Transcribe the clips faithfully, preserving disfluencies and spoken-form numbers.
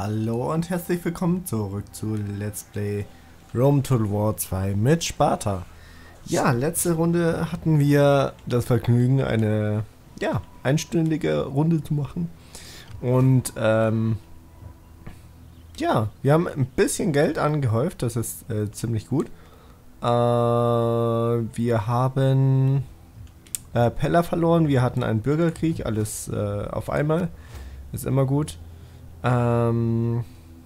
Hallo und herzlich willkommen zurück zu Let's Play Rome Total War zwei mit Sparta. Ja, letzte Runde hatten wir das Vergnügen, eine ja, einstündige Runde zu machen. Und ähm, ja, wir haben ein bisschen Geld angehäuft, das ist äh, ziemlich gut. Äh, wir haben äh, Pella verloren, wir hatten einen Bürgerkrieg, alles äh, auf einmal. Ist immer gut. Ähm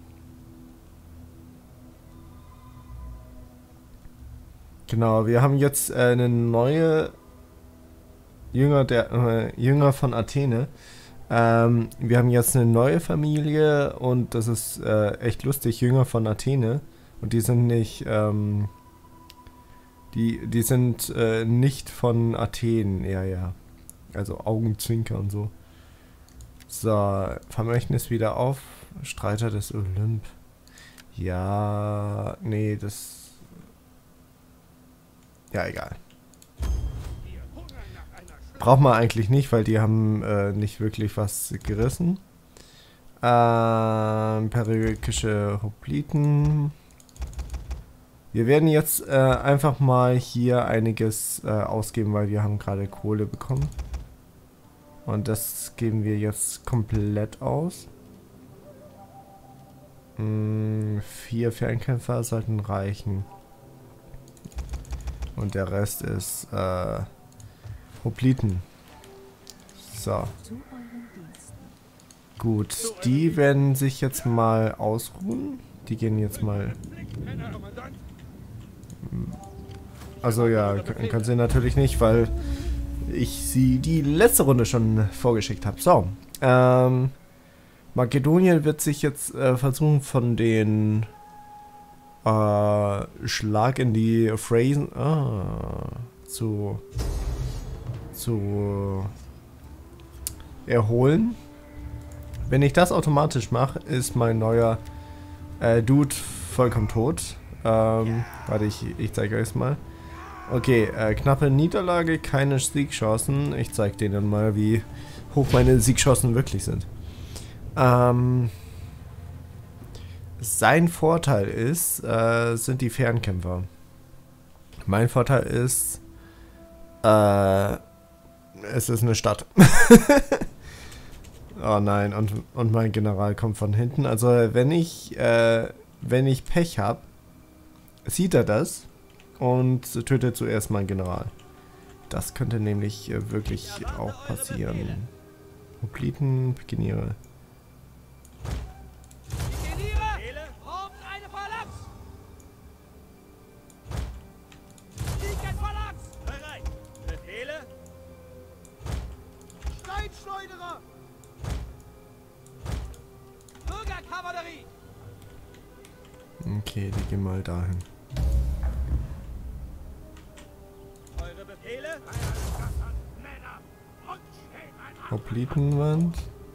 genau, wir haben jetzt äh, eine neue Jünger der äh, Jünger von Athene. Ähm, wir haben jetzt eine neue Familie und das ist äh, echt lustig, Jünger von Athene. Und die sind nicht, ähm, die, die sind äh, nicht von Athen, eher ja. Also Augenzwinker und so. So, Vermächtnis wieder auf. Streiter des Olymp. Ja, nee, das... Ja, egal. Braucht man eigentlich nicht, weil die haben äh, nicht wirklich was gerissen. Ähm, periodische Hopliten. Wir werden jetzt äh, einfach mal hier einiges äh, ausgeben, weil wir haben gerade Kohle bekommen. Und das geben wir jetzt komplett aus. Hm, vier Fernkämpfer sollten reichen. Und der Rest ist äh, Hopliten. So. Gut, die werden sich jetzt mal ausruhen. Die gehen jetzt mal... Also ja, können sie natürlich nicht, weil ich sie die letzte Runde schon vorgeschickt habe. So, ähm, Makedonien wird sich jetzt äh, versuchen von den äh, Schlag in die Phrasen ah, zu, zu erholen. Wenn ich das automatisch mache, ist mein neuer äh, Dude vollkommen tot. Ähm, warte, ich, ich zeige euch mal. Okay, äh, knappe Niederlage, keine Siegchancen. Ich zeige denen mal, wie hoch meine Siegchancen wirklich sind. Ähm, sein Vorteil ist, äh, sind die Fernkämpfer. Mein Vorteil ist, äh, es ist eine Stadt. Oh nein, und, und mein General kommt von hinten. Also wenn ich, äh, wenn ich Pech habe, sieht er das und tötet zuerst meinen General. Das könnte nämlich äh, wirklich auch passieren. Hopliten, Pikiniere. Okay, die gehen mal dahin. Hoplitenwand.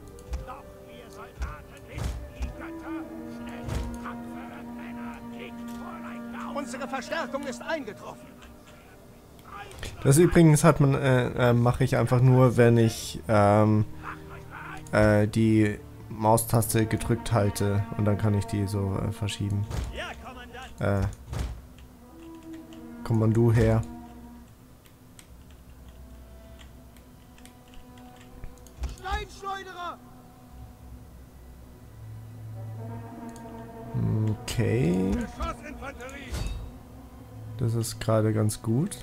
Unsere Verstärkung ist eingetroffen. Das übrigens hat man, äh, äh, mache ich einfach nur, wenn ich ähm, äh, die Maustaste gedrückt halte und dann kann ich die so äh, verschieben. Äh, Kommando her. Okay. Das ist gerade ganz gut.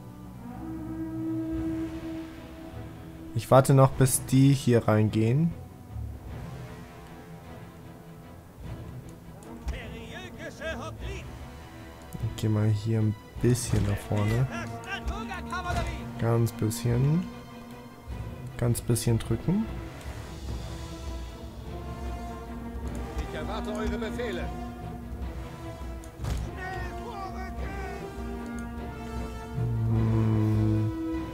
Ich warte noch, bis die hier reingehen. Ich gehe mal hier ein bisschen nach vorne. Ganz bisschen. Ganz bisschen drücken. Ich erwarte eure Befehle. Hm.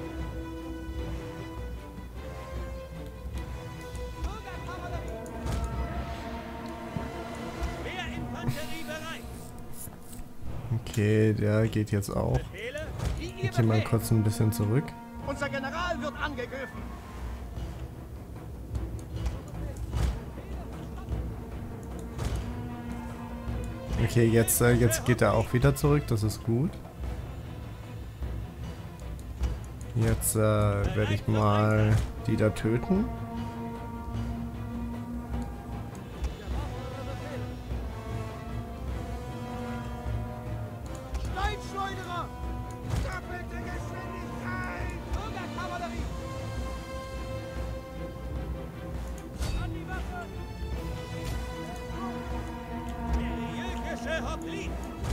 Okay, der geht jetzt auch. Ich gehe mal kurz ein bisschen zurück. Unser General wird angegriffen. Okay, jetzt, äh, jetzt geht er auch wieder zurück, das ist gut. Jetzt äh, werde ich mal die da töten. Steinschleuderer! Doppelte Geschwindigkeit! Bürgerkavallerie! An die Waffe! Periökische Hoplite!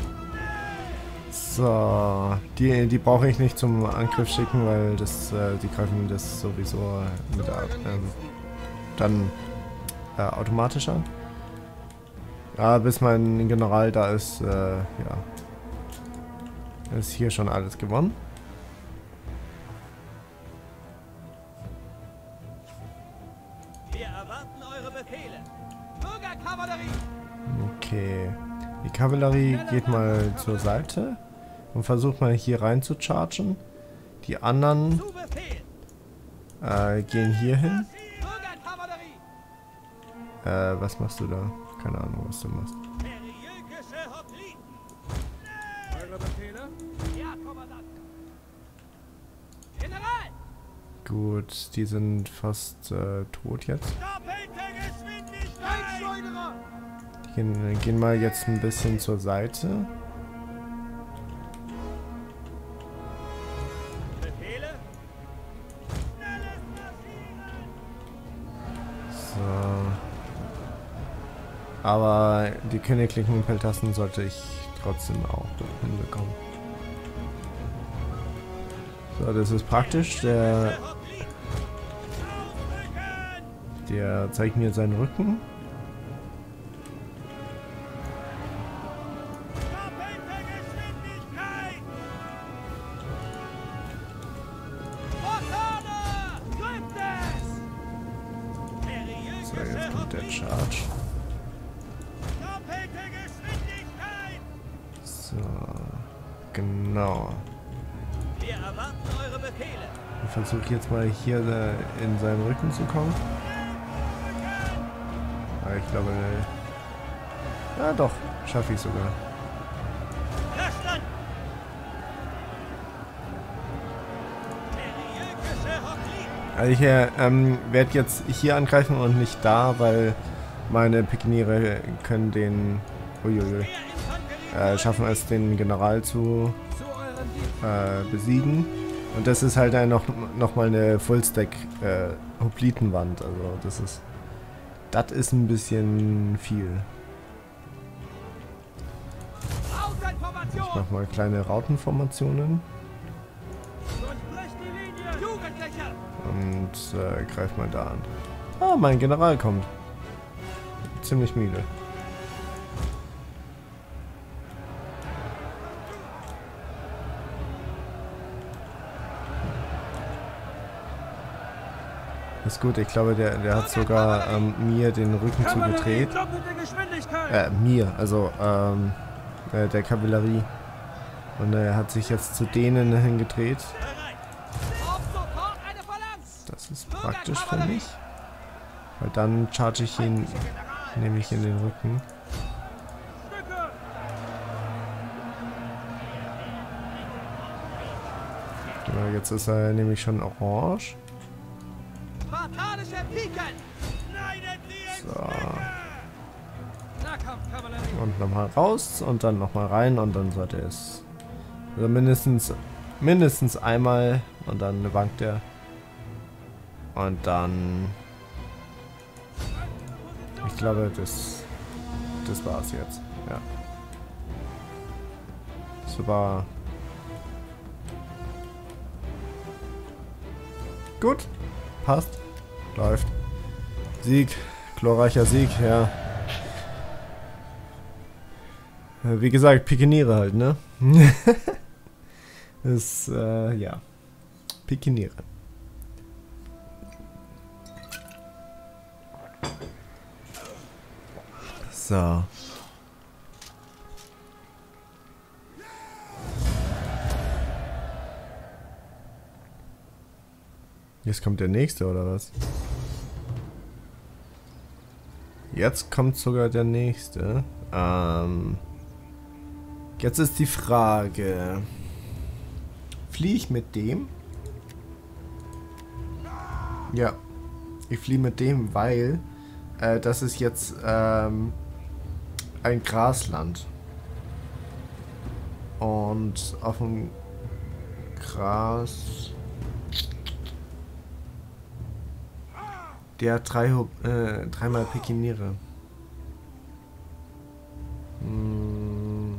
So, die, die brauche ich nicht zum Angriff schicken, weil das, äh, die greifen das sowieso mit der, ähm, dann äh, automatisch an. Ja, bis mein General da ist, äh, ja, ist hier schon alles gewonnen. Wir erwarten eure Befehle! Bürgerkavallerie! Okay, die Kavallerie geht mal zur Seite und versucht mal hier rein zu chargen. Die anderen Zu Befehl! äh, gehen hier hin. Bürgerkavallerie! Äh, was machst du da? Keine Ahnung, was du machst. Periökische Hoplite! Eure Befehle? Ja, Kommandant! General! Gut, die sind fast äh, tot jetzt. Doppelte Geschwindigkeit! Steinschleuderer! Die gehen, gehen mal jetzt ein bisschen zur Seite. Befehle? Schnelles Marschieren! So. Aber die königlichen Peltasten sollte ich trotzdem auch hinbekommen. So, das ist praktisch. Der, der zeigt mir seinen Rücken. Doppelte Geschwindigkeit! Blockade! Trifft es! So, jetzt kommt der Charge. Doppelte Geschwindigkeit! So, genau. Wir erwarten eure Befehle! Ich versuche jetzt mal hier äh, in seinen Rücken zu kommen. Aber ich glaube, äh, ja doch, schaffe ich sogar. Verstanden! Periökische Hoplite! Also ich äh, ähm, werde jetzt hier angreifen und nicht da, weil meine Pikiniere können den uiuiui, äh, schaffen es, den General zu Zu euren Diensten! äh, besiegen. Und das ist halt ein noch, noch mal eine Fullstack äh, Hoplitenwand. Also das ist das ist ein bisschen viel. Ich Rautenformation! mach mal kleine Rautenformationen Durchbricht die Linie! Jugendliche! und äh, greif mal da an. Ah, mein General kommt. Ziemlich müde. Ist gut, ich glaube, der, der hat sogar ähm, mir den Rücken zugedreht. Doppelte Geschwindigkeit! Äh, mir, also ähm, äh, der Kavallerie. Und er hat sich jetzt zu denen hingedreht. Bereit! Auf sofort eine Phalanx! Das ist praktisch für mich. Weil dann charge ich ihn nämlich in den Rücken. Stücke! Ja, jetzt ist er nämlich schon orange. Spartanische Piken! Schneidet sie in So. Stücke! Nahkampfkavallerie! Und nochmal raus und dann nochmal rein und dann sollte es. Also mindestens mindestens einmal und dann wankt er. Und dann. Ich glaube, das. Das war's jetzt. Ja. Super. Gut. Passt. Läuft. Sieg. Glorreicher Sieg, ja. Wie gesagt, Pikiniere halt, ne? Das, äh, ja. Pikiniere. So. Jetzt kommt der nächste, oder was? Jetzt kommt sogar der nächste. Ähm, Jetzt ist die Frage, fliehe ich mit dem? Ja, ich fliehe mit dem, weil äh, das ist jetzt ähm, ein Grasland. Und auf dem Gras... Der hat drei, äh, dreimal Pikiniere. Hm.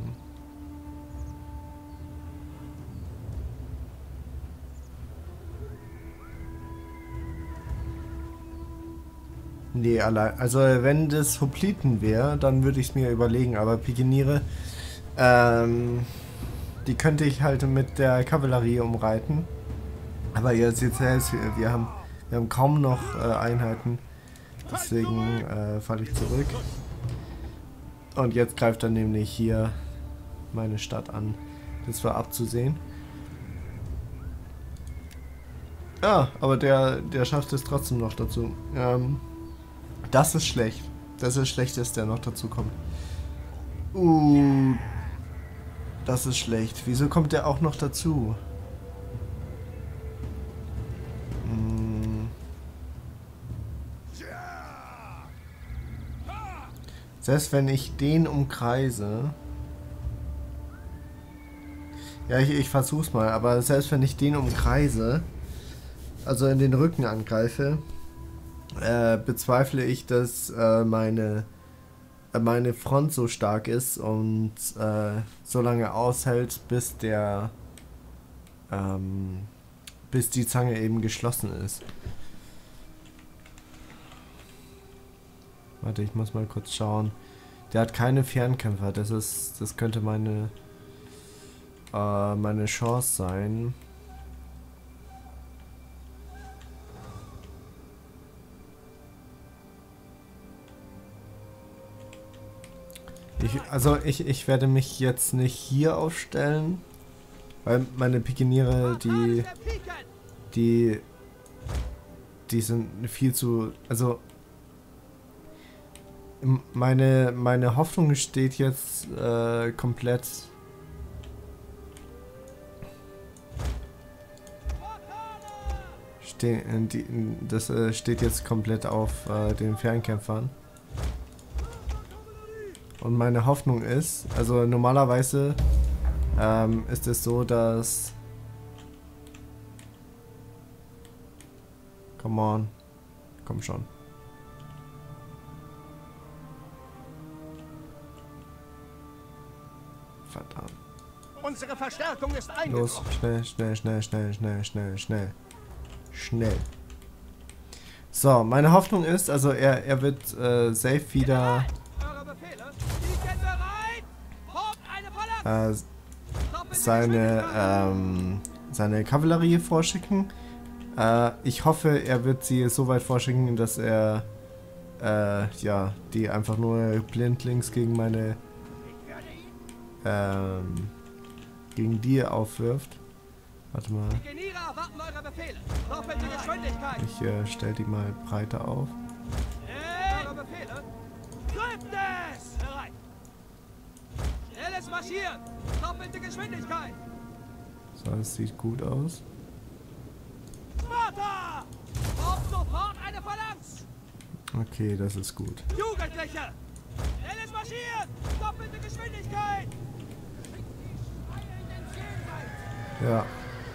Nee, allein. Also wenn das Hopliten wäre, dann würde ich es mir überlegen. Aber Pikiniere, ähm, die könnte ich halt mit der Kavallerie umreiten. Aber jetzt, jetzt, jetzt wir haben, wir haben kaum noch äh, Einheiten. Deswegen äh, falle ich zurück. Und jetzt greift er nämlich hier meine Stadt an. Das war abzusehen. Ja, aber der, der schafft es trotzdem noch dazu. Ähm, das ist schlecht. Das ist schlecht, dass der noch dazu kommt. Uh, das ist schlecht. Wieso kommt der auch noch dazu? Hm. Selbst wenn ich den umkreise... Ja, ich, ich versuch's mal, aber selbst wenn ich den umkreise, also in den Rücken angreife, äh, bezweifle ich, dass äh, meine, äh, meine Front so stark ist und äh, so lange aushält, bis der, ähm, bis die Zange eben geschlossen ist. Warte, ich muss mal kurz schauen. Der hat keine Fernkämpfer, das ist, das könnte meine, äh, meine Chance sein. Ich, also ich, ich werde mich jetzt nicht hier aufstellen, weil meine Pikiniere, die, die, die sind viel zu, also meine, meine Hoffnung steht jetzt äh, komplett, ste die, das äh, steht jetzt komplett auf äh, den Fernkämpfern. Und meine Hoffnung ist, also normalerweise ähm, ist es so, dass... Come on. Komm schon. Verdammt. Unsere Verstärkung ist eingetroffen. Los, schnell, schnell, schnell, schnell, schnell, schnell, schnell. Schnell. So, meine Hoffnung ist, also er, er wird äh, safe wieder... Äh, seine ähm, seine Kavallerie vorschicken. Äh, ich hoffe, er wird sie so weit vorschicken, dass er äh, ja, die einfach nur blindlings gegen meine ähm, gegen die aufwirft. Warte mal. Ich äh, stelle die mal breiter auf. Schnelles Marschieren! Doppelte Geschwindigkeit! So, das sieht gut aus. Sparta! Auf sofort eine Phalanx! Okay, das ist gut. Jugendliche! Schnelles Marschieren! Doppelte Geschwindigkeit! Ja.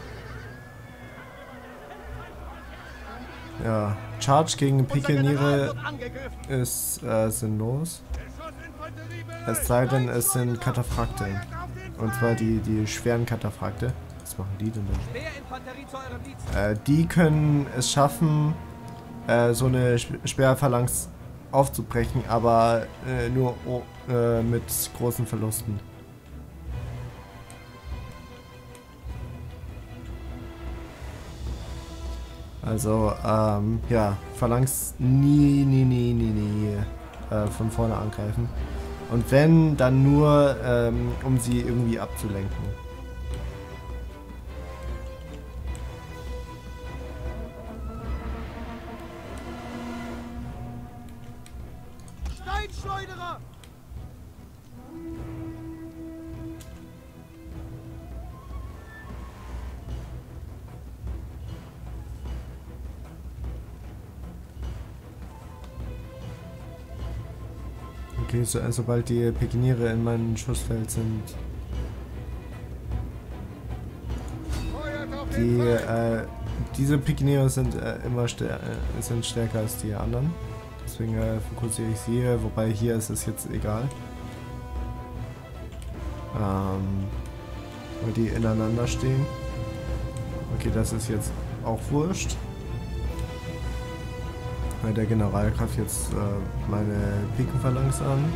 Ja, Charge gegen Pikiniere ist äh, sinnlos. Es sei denn, es sind Kataphrakte. Und zwar die, die schweren Kataphrakte. Was machen die denn da? Äh, die können es schaffen, äh, so eine Speerphalanx aufzubrechen, aber äh, nur oh, äh, mit großen Verlusten. Also, ähm, ja, Phalanx nie, nie, nie, nie, nie äh, von vorne angreifen. Und wenn, dann nur, ähm, um sie irgendwie abzulenken. Steinschleuderer! Okay, so, sobald die Pikiniere in meinem Schussfeld sind. Die, äh, diese Pikiniere sind äh, immer stär äh, sind stärker als die anderen. Deswegen äh, fokussiere ich sie hier, wobei hier ist es jetzt egal. Ähm, weil die ineinander stehen. Okay, das ist jetzt auch wurscht. Weil der General greift jetzt äh, meine Pikenphalanx an.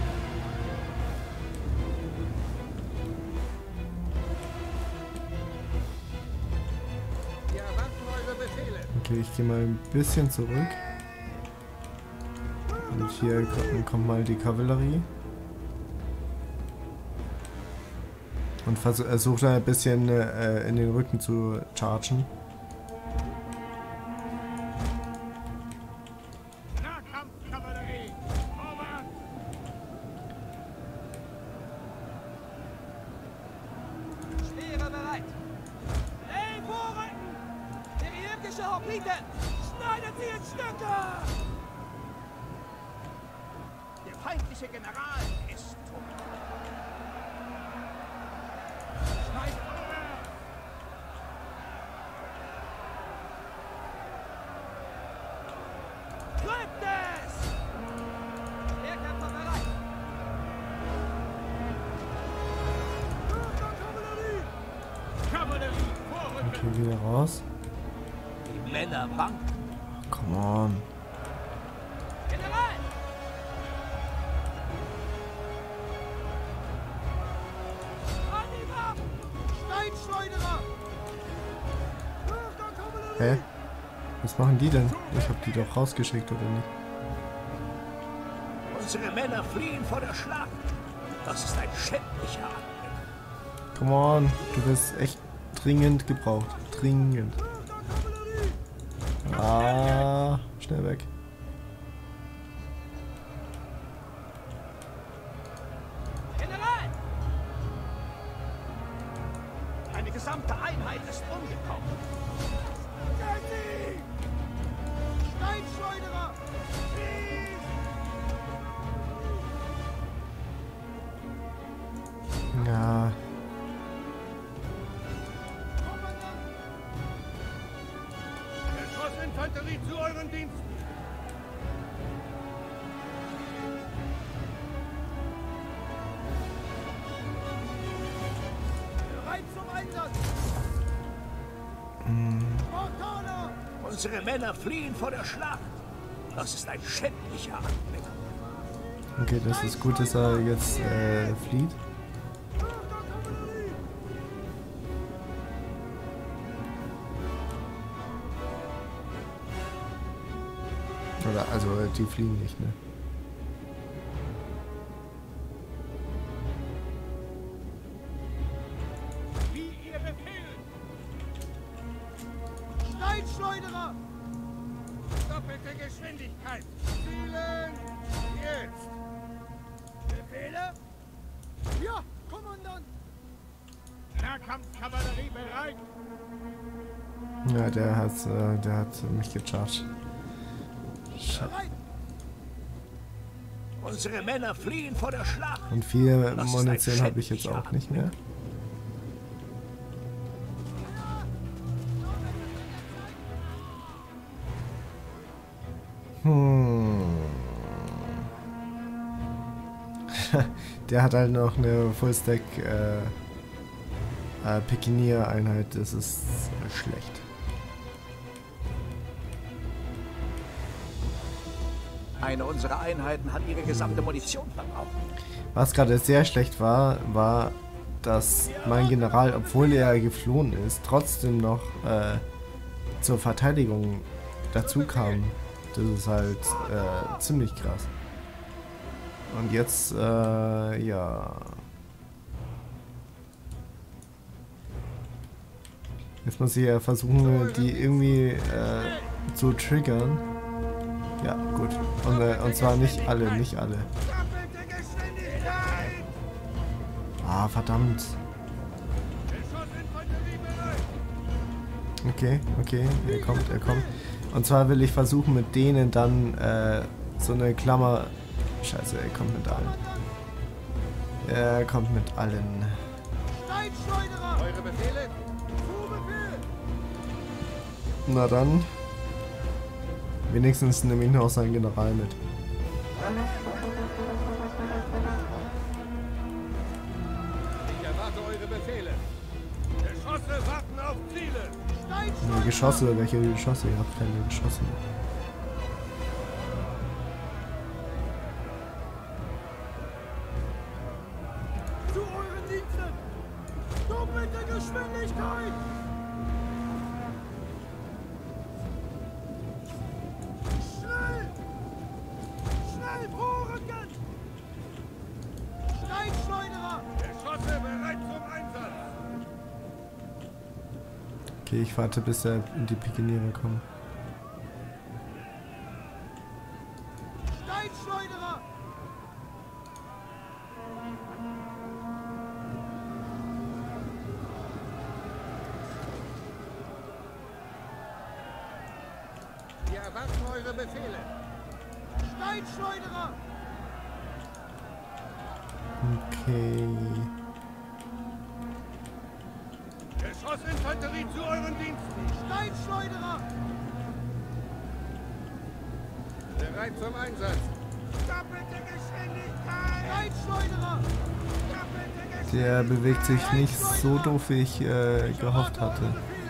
Okay, ich gehe mal ein bisschen zurück. Und hier kommt mal die Kavallerie. Und versucht ein bisschen äh, in den Rücken zu chargen. Speere bereit. Ey, Vorrücken! Periökische Hopliten! Schneidet sie in Stücke! Der feindliche General ist tot. Schneidet vorwärts! Treibt es! Speerkämpfer bereit! Okay, wieder raus. Die Männer wanken. Come on. General! An die Waffen! Steinschleuderer! Hä? Was machen die denn? Ich hab die doch rausgeschickt, oder nicht? Unsere Männer fliehen vor der Schlacht. Das ist ein schändlicher Anblick. Come on, du wirst echt dringend gebraucht. Dringend. Ah, schnell weg. General! Eine gesamte Einheit ist umgekommen. Steinschleuderer! Ja. Schussinfanterie zu euren Diensten. Bereit zum Einsatz! Spartaner! Unsere Männer fliehen vor der Schlacht. Das ist ein schändlicher Anblick. Okay, das ist gut, dass er jetzt äh, flieht. Oder, also, die fliegen nicht, ne? Wie ihr befehlt! Steinschleuderer! Doppelte Geschwindigkeit! Zielen! Jetzt! Befehle? Ja, Kommandant! Nahkampfkavallerie bereit! Ja, der hat, äh, der hat mich gecharged. Bereit! Unsere Männer fliehen vor der Schlacht. Und viel Das ist ein Munition habe ich jetzt schändlicher auch nicht mehr. Hm. Der hat halt noch eine Fullstack äh, äh, Pikinier-Einheit. Das ist schlecht. Eine unserer Einheiten hat ihre gesamte Munition verbraucht. Was gerade sehr schlecht war, war, dass mein General, obwohl er geflohen ist, trotzdem noch äh, zur Verteidigung dazu kam. Das ist halt äh, ziemlich krass. Und jetzt, äh, ja. Jetzt muss ich ja versuchen, die irgendwie äh, zu triggern. Ja, gut. Und, äh, und zwar nicht alle, nicht alle. Doppelte Geschwindigkeit! Ah, verdammt. Schussinfanterie bereit! Okay, okay, er kommt, er kommt. Und zwar will ich versuchen, mit denen dann äh, so eine Klammer Scheiße, er kommt mit allen. Er kommt mit allen. Steinschleuderer! Eure Befehle? Zu Befehl! Na dann. Wenigstens nehme ich noch seinen General mit. Ich erwarte eure Befehle. Geschosse warten auf Ziele. Ja, Geschosse, welche Geschosse? Ihr habt keine Geschosse. Zu euren Diensten! Doppelte Geschwindigkeit! Schnell! Schnell vorrücken! Steinschleuderer! Geschosse bereit zum Einsatz! Okay, ich warte, bis er in die Pikeniere kommt. Steinschleuderer! Wir erwarten eure Befehle. Steinschleuderer! Okay. Geschossinfanterie zu euren Diensten! Steinschleuderer! Bereit zum Einsatz! Doppelte Geschwindigkeit! Steinschleuderer! Doppelte Geschwindigkeit! Der bewegt sich nicht so doof, wie ich äh, gehofft hatte.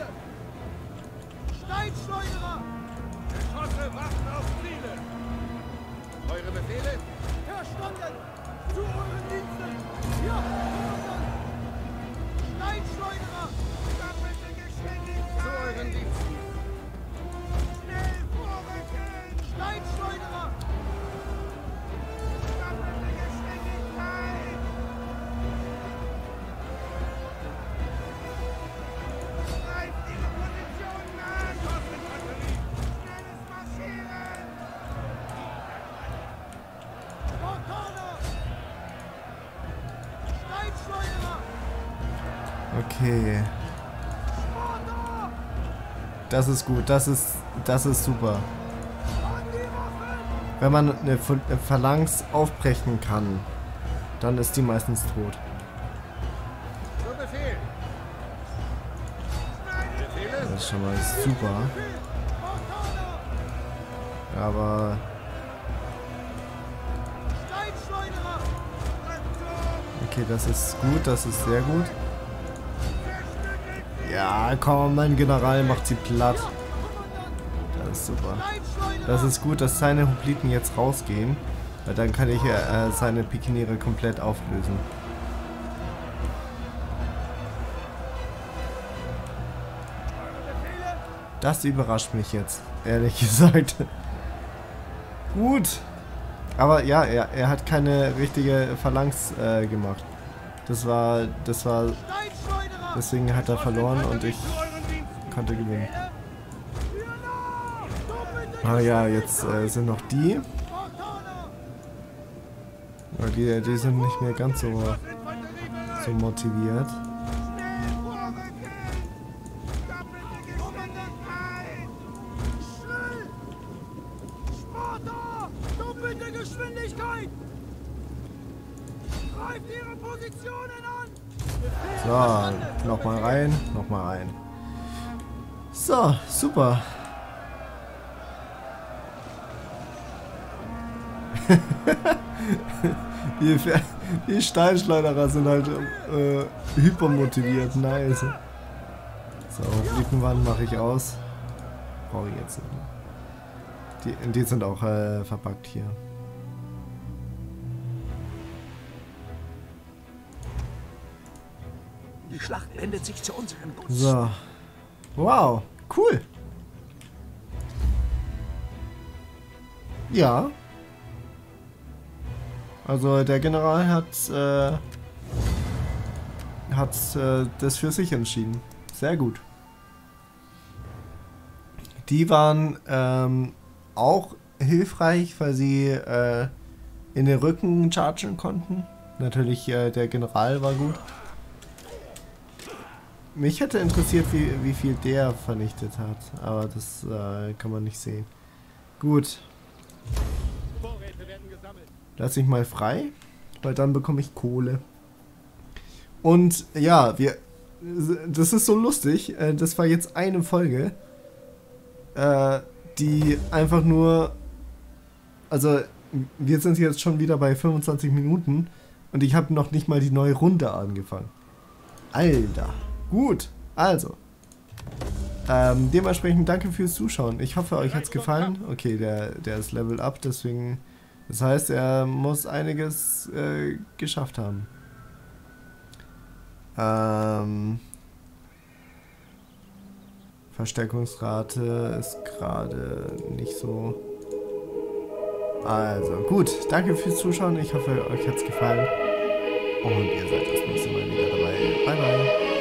Steinschleuderer! Geschosse warten auf Ziele! Eure Befehle? Verstanden! Zu euren Diensten! Ja! Verstanden! Steinschleuderer! Doppelte Geschwindigkeit! Zu euren Diensten! Schnell vorrücken! Steinschleuderer! Doppelte Geschwindigkeit! Greift ihre Positionen an! Geschossinfanterie! Schnelles Marschieren! Spartaner! Steinschleuderer! Okay. Sparta! Das ist gut, das ist, das ist super. An die Waffen! Wenn man eine Ph- eine Phalanx aufbrechen kann, dann ist die meistens tot. Zu Befehl! Befehle? Das ist schon mal super. Spartaner! Aber Steinschleuderer! okay, das ist gut, das ist sehr gut. Ja, komm, mein General macht sie platt. Das ist super. Das ist gut, dass seine Hopliten jetzt rausgehen, weil dann kann ich äh, seine Pikeniere komplett auflösen. Das überrascht mich jetzt, ehrlich gesagt. Gut. Aber ja, er, er hat keine richtige Phalanx äh, gemacht. Das war, das war, deswegen hat er verloren und ich konnte gewinnen. Ah ja, jetzt äh, sind noch die. Ja, die. Die sind nicht mehr ganz so, so motiviert. Sparta! Doppelte Geschwindigkeit! Greift ihre Positionen an! So, nochmal rein, nochmal rein. So, super. die, die Steinschleuderer sind halt äh, hypermotiviert, nice. So, Blütenwand mache ich aus. Brauche ich jetzt nicht. Die, die sind auch äh, verpackt hier. Die Schlacht wendet sich zu unseren Gunsten. So. Wow, cool. Ja. Also der General hat äh, hat äh, das für sich entschieden. Sehr gut. Die waren ähm, auch hilfreich, weil sie äh, in den Rücken chargen konnten. Natürlich äh, der General war gut. Mich hätte interessiert, wie, wie viel der vernichtet hat, aber das äh, kann man nicht sehen. Gut. Vorräte werden gesammelt. lasse ich mal frei, weil dann bekomme ich Kohle. Und ja, wir, das ist so lustig, das war jetzt eine Folge, die einfach nur, also wir sind jetzt schon wieder bei fünfundzwanzig Minuten und ich habe noch nicht mal die neue Runde angefangen. Alter, gut, also, ähm, dementsprechend danke fürs Zuschauen. Ich hoffe, euch hat's gefallen. Okay, der, der ist Level Up, deswegen, das heißt, er muss einiges äh, geschafft haben. Ähm, Verstärkungsrate ist gerade nicht so. Also, gut, danke fürs Zuschauen. Ich hoffe, euch hat's gefallen. Und ihr seid das nächste Mal wieder dabei. Bye, bye.